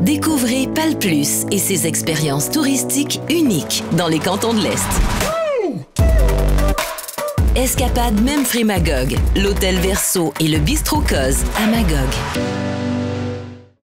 Découvrez PAL+ et ses expériences touristiques uniques dans les cantons de l'Est. Escapade Memphremagog, l'hôtel Verso et le bistrot Coz à Magog.